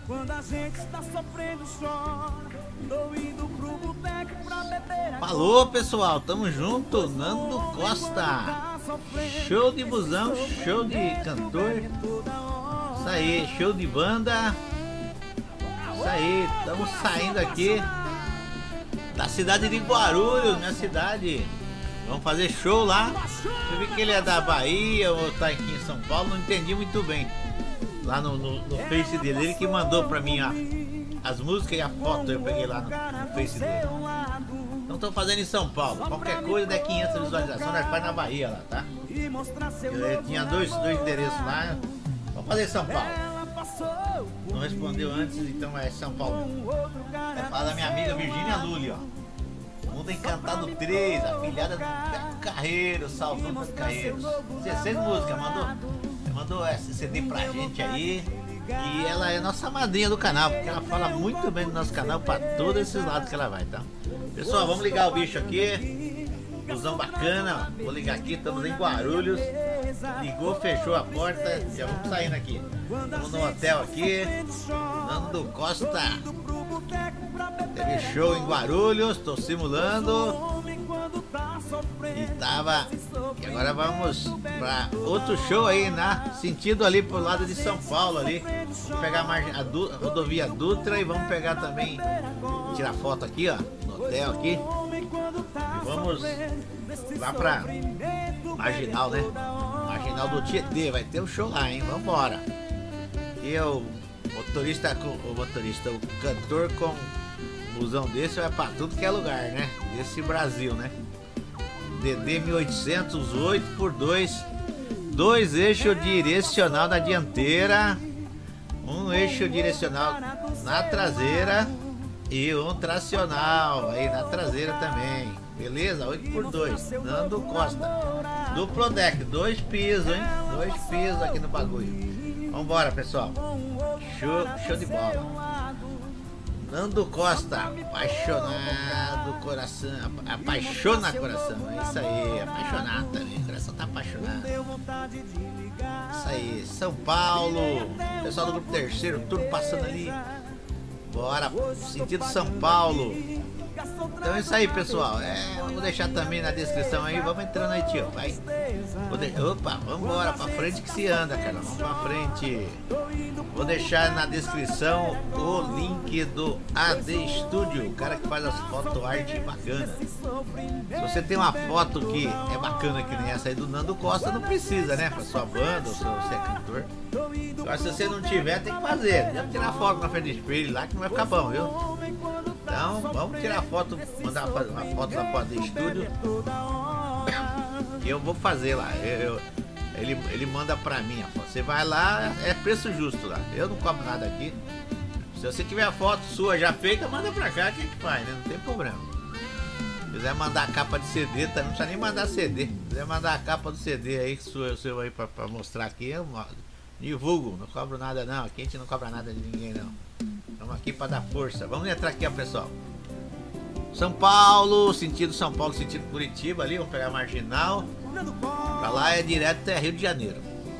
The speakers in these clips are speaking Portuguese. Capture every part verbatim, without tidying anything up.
Falou, pessoal, tamo junto. Nando Costa, show de busão, show de cantor. Isso aí, show de banda. Isso aí, estamos saindo aqui da cidade de Guarulhos, minha cidade. Vamos fazer show lá. Eu vi que ele é da Bahia ou tá aqui em São Paulo, não entendi muito bem. Lá no, no, no Face dele, ele que mandou pra mim ó, as músicas e a foto, eu peguei lá no, no Face dele. Então estão fazendo em São Paulo. Qualquer coisa der quinhentas visualizações, nós faz na Bahia lá, tá? Eu tinha dois, dois endereços lá. Vamos fazer em São Paulo. Não respondeu antes, então é São Paulo. Vai falar da minha amiga Virgínia Lully, ó. Mundo Encantado três, afilhada do Beto Carreiro, salvando Beto Carreiros. dezesseis músicas, mandou, mandou esse C D pra gente aí. E ela é nossa madrinha do canal, porque ela fala muito bem do nosso canal pra todos esses lados que ela vai, tá? Pessoal, vamos ligar o bicho aqui. Busão bacana, vou ligar aqui, estamos em Guarulhos. Ligou, fechou a porta, já vamos saindo aqui. Estamos no hotel aqui. Nando Costa. Teve show em Guarulhos, tô simulando. E tava. E agora vamos pra outro show aí, na sentido ali pro lado de São Paulo ali. Vamos pegar a, margem, a, Du, a rodovia Dutra e vamos pegar também. Tirar foto aqui, ó, no hotel aqui. E vamos lá pra Marginal, né? Marginal do Tietê, vai ter um show lá, hein? Vambora. E eu, motorista com o motorista, o cantor com um busão desse vai pra tudo que é lugar, né? Desse Brasil, né? D D mil oitocentos, oito por dois, dois eixos direcional na dianteira, um eixo direcional na traseira e um tracional aí na traseira também. Beleza? oito por dois, Nando Costa. Duplo deck, dois pisos, hein? Dois pisos aqui no bagulho. Vambora, pessoal. Show, show de bola. Nando Costa, apaixonado coração, apaixona coração, é isso aí, apaixonado também, o coração tá apaixonado. Isso aí, São Paulo, pessoal do grupo terceiro, tudo passando ali. Bora, sentido São Paulo. Então é isso aí, pessoal. É, vou deixar também na descrição aí. Vamos entrando aí, tio. Vai. Vou de... Opa, vamos embora. Pra frente que se anda, cara. Vamos pra frente. Vou deixar na descrição o link do A D Studio, o cara que faz as fotos arte bacana. Se você tem uma foto que é bacana que nem essa aí do Nando Costa, não precisa, né? Pra sua banda, ou se você é cantor. Agora, se você não tiver, tem que fazer. Já tirar foto na frente do espelho lá que não vai ficar bom, viu? Então, vamos tirar foto, mandar fazer uma foto lá pro A D Studio. Que eu vou fazer lá. Eu, eu, ele, ele manda pra mim a foto. Você vai lá, é preço justo lá. Eu não cobro nada aqui. Se você tiver a foto sua já feita, manda pra cá que a gente faz, né? Não tem problema. Se quiser mandar a capa de C D, tá? Não precisa nem mandar C D. Se quiser mandar a capa do C D aí, sua, seu aí pra, pra mostrar aqui, eu divulgo. Não cobro nada não. Aqui a gente não cobra nada de ninguém não. Estamos aqui para dar força. Vamos entrar aqui, ó, pessoal. São Paulo, sentido São Paulo, sentido Curitiba ali. Vamos pegar a Marginal. Pra lá é direto até Rio de Janeiro.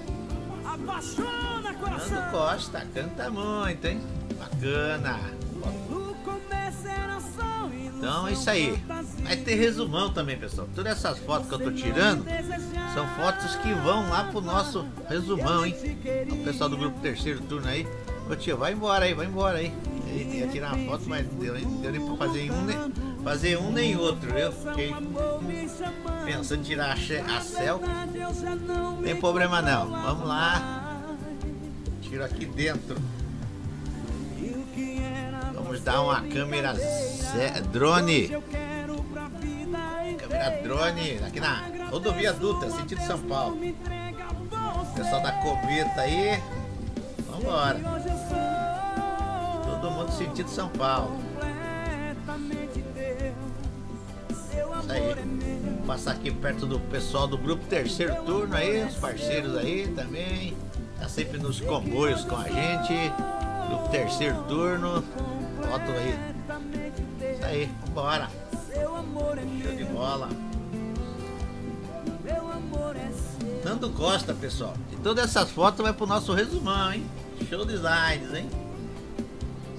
Nando Costa, canta muito, hein? Bacana. Então é isso aí. Vai ter resumão também, pessoal. Todas essas fotos que eu tô tirando são fotos que vão lá pro nosso resumão, hein? O pessoal do grupo terceiro turno aí. Ô tio, vai embora aí, vai embora aí. Ele ia tirar uma foto, mas deu, deu nem pra fazer um nem, fazer um nem outro. Eu fiquei pensando em tirar a, a selfie. Não tem problema não. Vamos lá. Tiro aqui dentro. Vamos dar uma câmera drone. Câmera drone aqui na rodovia Dutra, sentido São Paulo. Pessoal da Cometa aí. Vambora. Todo mundo sentido São Paulo. Isso aí. Vou passar aqui perto do pessoal do grupo terceiro turno aí, os parceiros aí também. Tá sempre nos comboios com a gente. Grupo terceiro turno. Foto aí. Isso aí, vambora. Show de bola. Nando Costa, pessoal. E todas essas fotos vai pro nosso resumão, hein? Show designs, hein?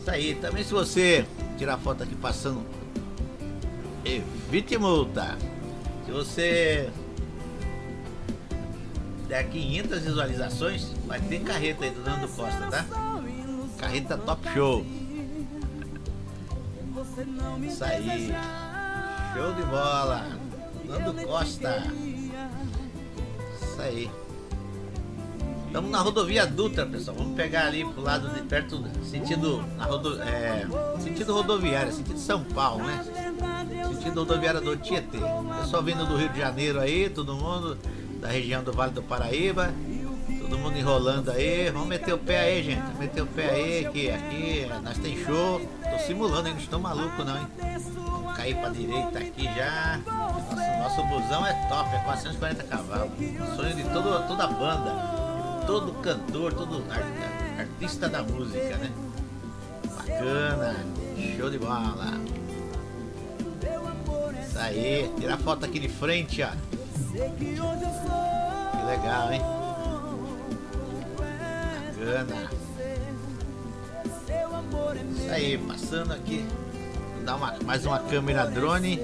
Isso aí. Também se você tirar foto aqui passando, evite multa. Se você der quinhentas visualizações, vai ter carreta aí do Nando Costa, tá? Carreta Top Show. Isso aí. Show de bola. Nando Costa. Isso aí. Estamos na rodovia Dutra, pessoal. Vamos pegar ali pro lado de perto, sentido, na rodo, é, sentido rodoviária, sentido São Paulo, né? Sentido rodoviária do Tietê. Pessoal vindo do Rio de Janeiro aí, todo mundo da região do Vale do Paraíba. Todo mundo enrolando aí. Vamos meter o pé aí, gente. Vamos meter o pé aí, que aqui nós tem show. Tô simulando, hein? Não estou maluco, não, hein? Vamos cair pra direita aqui já. Nossa, nosso busão é top, é quatrocentos e quarenta cavalos. Sonho de todo, toda a banda. Todo cantor, todo art, artista da música, né? Bacana, show de bola. Isso aí, tirar foto aqui de frente, ó. Que legal, hein? Bacana. Isso aí, passando aqui. Vou dar uma, mais uma câmera drone.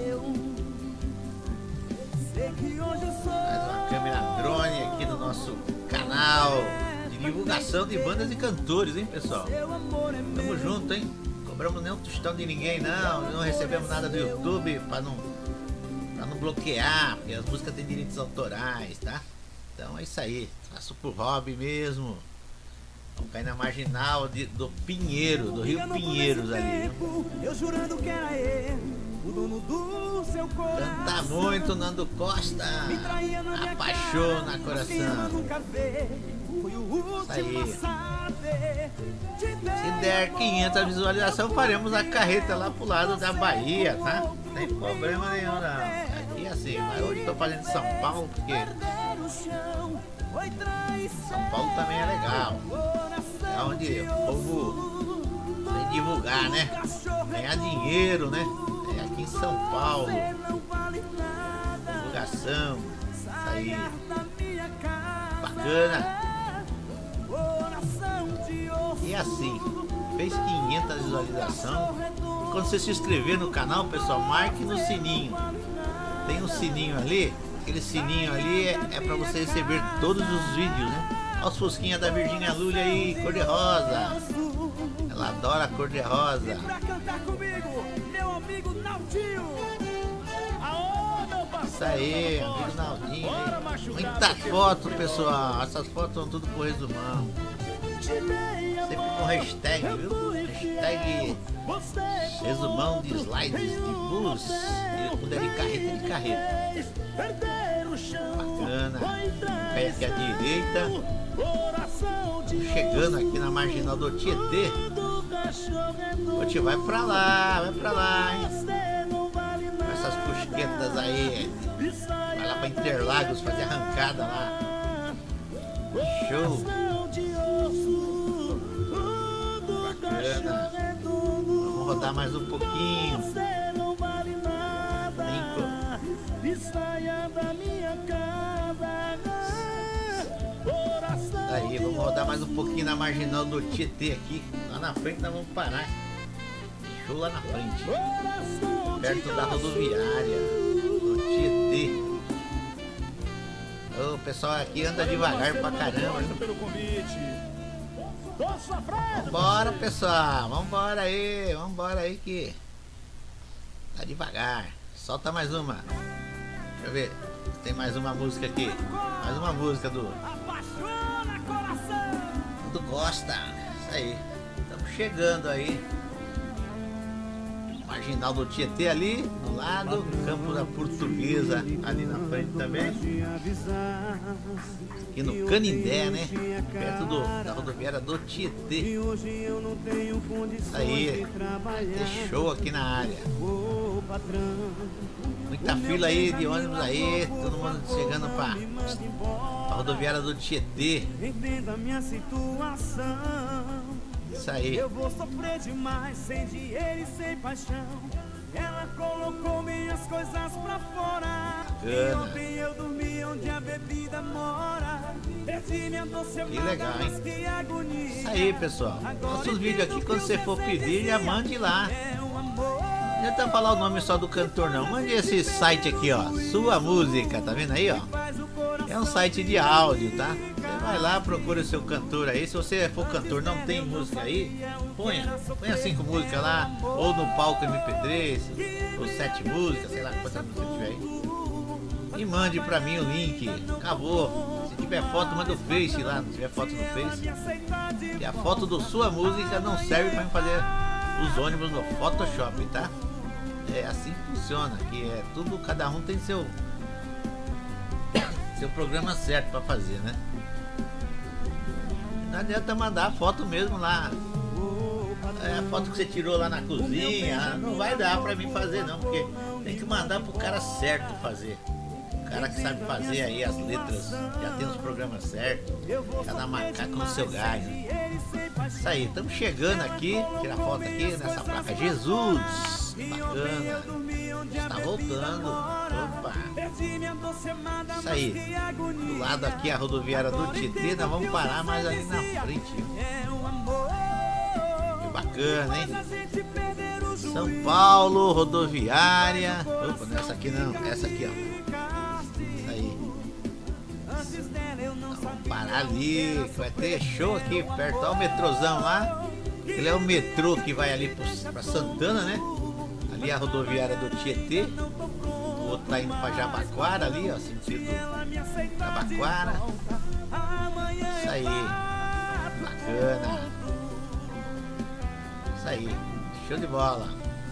Mais uma câmera drone aqui no nosso canal de divulgação de bandas e cantores, hein, pessoal? Tamo junto, hein? Cobramos nenhum tostão de ninguém, não. Não recebemos nada do YouTube pra não, pra não bloquear, porque as músicas têm direitos autorais, tá? Então é isso aí. Faço por hobby mesmo. Vamos cair na marginal de, do Pinheiro, do Rio Pinheiros ali. Eu jurando que era ele, o dono do seu coração. Canta muito, Nando Costa. Apaixona coração. Isso aí. Se der quinhentas visualizações, faremos a carreta lá pro lado da Bahia, tá? Não tem problema nenhum, não. Aqui é assim, mas hoje estou fazendo São Paulo porque São Paulo também é legal. É onde o povo vem divulgar, né? Ganhar dinheiro, né? É aqui em São Paulo. Divulgação. Isso aí. Bacana. E assim, fez quinhentas visualizações. Quando você se inscrever no canal, pessoal, marque no sininho. Tem um sininho ali. Aquele sininho ali é, é para você receber todos os vídeos, né? Olha os fosquinhas da Virgínia Lulha aí, cor de rosa. Ela adora cor de rosa. Isso aí, amigo Naldinho. Muita foto, pessoal. Essas fotos são tudo por resumão. Sempre com hashtag, viu? Hashtag resumão de slides de bus. E quando é de carreta, é de carreta. Bacana. Pé aqui à direita. Estamos chegando aqui na marginal do Tietê. Ote, vai pra lá, vai pra lá, hein? Com essas cusquetas aí. Vai lá pra Interlagos fazer arrancada lá. Show. Bacana. Vamos rodar mais um pouquinho. Aí, vamos rodar mais um pouquinho na marginal do Tietê aqui. Lá na frente nós vamos parar. Show lá na frente. Perto da rodoviária do Tietê. O pessoal aqui anda devagar pra caramba. Vambora, pessoal. Vambora aí. Vambora aí que tá devagar. Solta mais uma. Deixa eu ver. Tem mais uma música aqui. Mais uma música do do Costa. Isso aí. Estamos chegando aí. Marginal do Tietê ali do lado. Campo da Portuguesa ali na frente também. Aqui no Canindé, né? Perto do, da rodoviária do Tietê. Isso aí. Vai ter show aqui na área. Muita fila aí de ônibus aí, todo mundo chegando para a rodoviária do Tietê. Isso aí. Eu vou sofrer demais sem dinheiro e sem paixão. Ela Que legal, hein? Isso aí, pessoal. Nossos vídeos aqui, quando você for pedir, já mande lá. Não adianta falar o nome só do cantor, não. Mande esse site aqui, ó. Sua Música, tá vendo aí, ó? É um site de áudio, tá? Você vai lá, procura o seu cantor aí. Se você for cantor, não tem música aí, ponha. Ponha cinco músicas lá, ou no palco M P três, ou sete músicas, sei lá quantas músicas tiver aí. E mande pra mim o link. Acabou. Se tiver foto, manda o Face lá. Se tiver foto no Face. E a foto do Sua Música não serve pra fazer os ônibus no Photoshop, tá? É assim que funciona. Que é tudo, cada um tem seu seu programa certo pra fazer, né? Não adianta mandar a foto mesmo lá. É a foto que você tirou lá na cozinha. Não vai dar pra mim fazer não, porque tem que mandar pro cara certo fazer. O cara que sabe fazer aí as letras, já tem os programas certos, cada macaco no seu galho. Isso aí, estamos chegando aqui, tirar foto aqui nessa placa Jesus. Bacana. Está voltando. Opa. Isso aí. Do lado aqui a rodoviária do Tietê, nós vamos parar mais ali na frente. Que bacana, hein? São Paulo, rodoviária. Opa, não é essa aqui não, essa aqui, ó. Isso aí. Então, vamos parar ali, vai ter show aqui perto. Olha o metrôzão lá. Ele é o metrô que vai ali para Santana, né? Ali a rodoviária do Tietê. O outro tá indo para Jabaquara ali, ó, sentido Jabaquara. Isso aí. Bacana. Isso aí. Show de bola.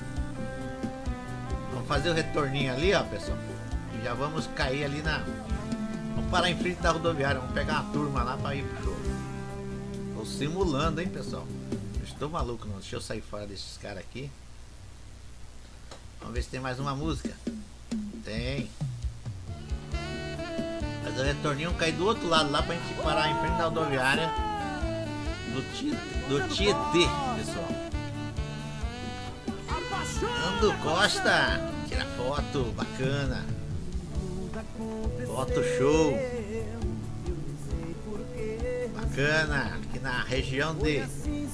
Vamos fazer o retorninho ali, ó, pessoal. E já vamos cair ali na... Vamos parar em frente da rodoviária. Vamos pegar uma turma lá para ir pro show. Tô simulando, hein, pessoal. Eu estou maluco, não. Deixa eu sair fora desses caras aqui. Vamos ver se tem mais uma música. Tem. Mas o retorninho cair do outro lado lá pra gente parar em frente da rodoviária do Tietê, do Tietê, pessoal. Nando Costa, tira foto, bacana. Foto show. Bacana, aqui na região de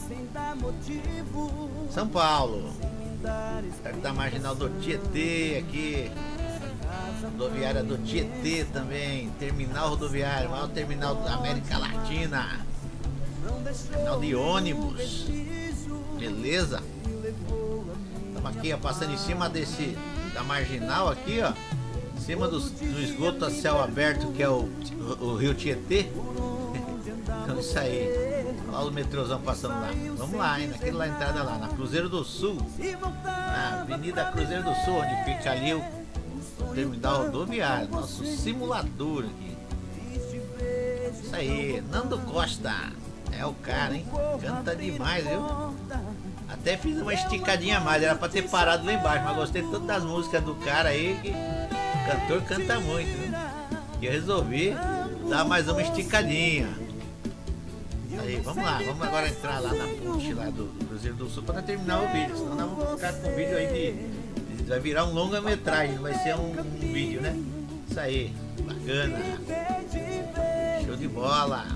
São Paulo. Perto da marginal do Tietê aqui. Rodoviária do Tietê também. Terminal rodoviário, maior terminal da América Latina. Terminal de ônibus. Beleza? Estamos aqui, ó, passando em cima desse da marginal aqui, ó. Em cima do, do esgoto a céu aberto, que é o, o, o rio Tietê. Então isso aí. Olha o metrôzão passando lá. Vamos lá, hein? Naquele lá, entrada lá, na Cruzeiro do Sul. Na Avenida Cruzeiro do Sul, onde fica ali o, o terminal rodoviário. Nosso simulador aqui. Isso aí, Nando Costa. É o cara, hein? Canta demais, viu? Até fiz uma esticadinha a mais. Era pra ter parado lá embaixo, mas gostei tanto das músicas do cara aí que o cantor canta muito, né? E eu resolvi dar mais uma esticadinha. Aí, vamos lá, vamos agora entrar lá na ponte lá do, do Cruzeiro do Sul para terminar o vídeo, senão nós vamos ficar com o vídeo aí de, de vai virar um longa-metragem, não vai ser um, um vídeo, né? Isso aí, bacana. Show de bola.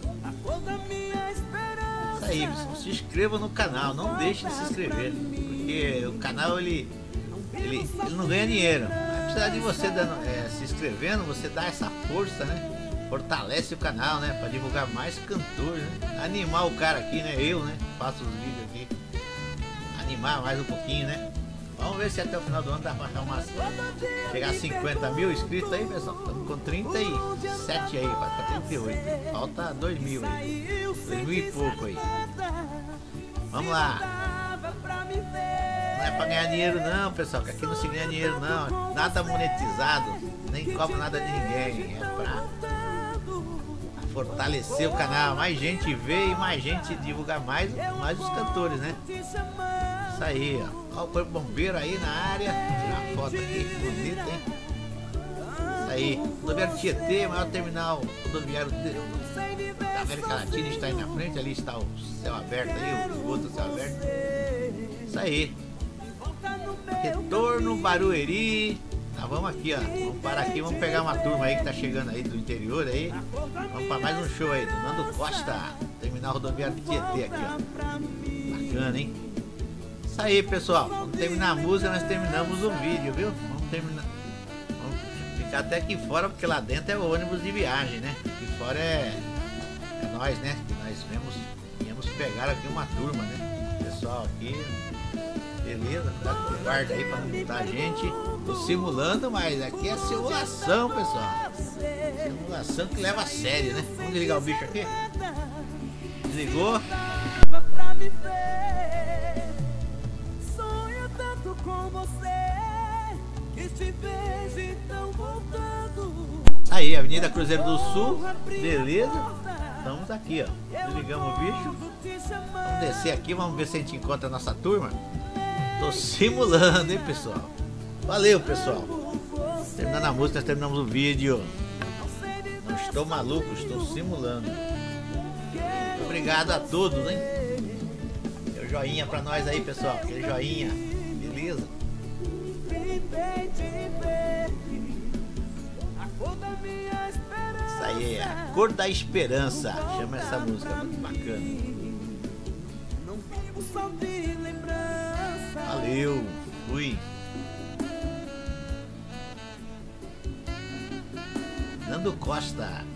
Isso aí, pessoal, se inscreva no canal, não deixe de se inscrever, porque o canal ele, ele, ele não ganha dinheiro. Apesar de você dando, é, se inscrevendo, você dá essa força, né? Fortalece o canal, né? Pra divulgar mais cantores, né? Animar o cara aqui, né? Eu, né? Faço os vídeos aqui. Animar mais um pouquinho, né? Vamos ver se até o final do ano dá pra arrumar, chegar a cinquenta mil inscritos aí, pessoal. Estamos com trinta e sete aí, vai pra trinta e oito. Falta dois mil aí. dois mil e pouco aí. Vamos lá. Não é pra ganhar dinheiro não, pessoal, que aqui não se ganha dinheiro não. Nada monetizado, nem cobra nada de ninguém. É pra fortalecer o canal, mais gente vê e mais gente divulgar mais, mais os cantores, né? Isso aí, ó. Olha o corpo bombeiro aí na área. Tirar uma foto aqui, bonita, hein? Isso aí. Rodoviário Tietê, maior terminal rodoviário de, da América Latina, está aí na frente. Ali está o céu aberto aí, o esgoto, o céu aberto. Isso aí. Retorno Barueri. Tá, vamos aqui, ó. Vamos parar aqui, vamos pegar uma turma aí que tá chegando aí do interior aí. Vamos para mais um show aí do Nando Costa. Terminar a rodoviária de Tietê aqui, ó. Bacana, hein? Isso aí, pessoal. Vamos terminar a música, nós terminamos o vídeo, viu? Vamos terminar. Vamos ficar até aqui fora, porque lá dentro é o ônibus de viagem, né? Aqui fora é, é nós, né? Que nós viemos, viemos pegar aqui uma turma, né? O pessoal aqui. Beleza, guarda aí pra não botar a gente. Tô simulando, mas aqui é simulação, pessoal. Simulação que leva a sério, né? Vamos desligar o bicho aqui. Desligou. Aí, Avenida Cruzeiro do Sul. Beleza. Estamos aqui, ó. Desligamos o bicho. Vamos descer aqui, vamos ver se a gente encontra a nossa turma. Tô simulando, hein, pessoal. Valeu, pessoal. Terminando a música, nós terminamos o vídeo. Não estou maluco, estou simulando. Muito obrigado a todos, hein? Dê um joinha pra nós aí, pessoal. Aquele joinha. Beleza? Isso aí é a Cor da Esperança. Chama essa música, muito bacana. Valeu, fui. Nando Costa.